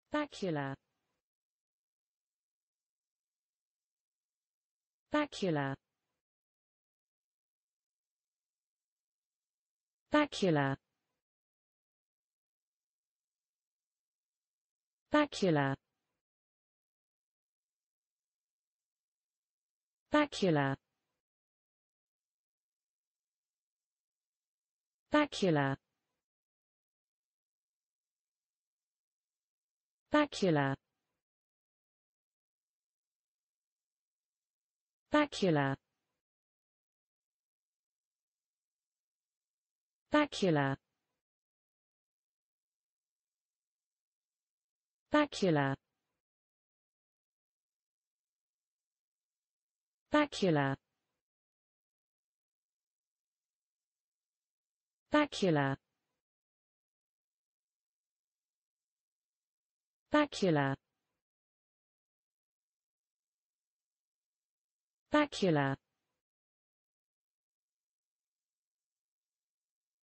bacula, bacula, bacula, bacula, bacula, bacula, bacula, bacula, bacula, bacula, bacula, bacula, bacula, bacula,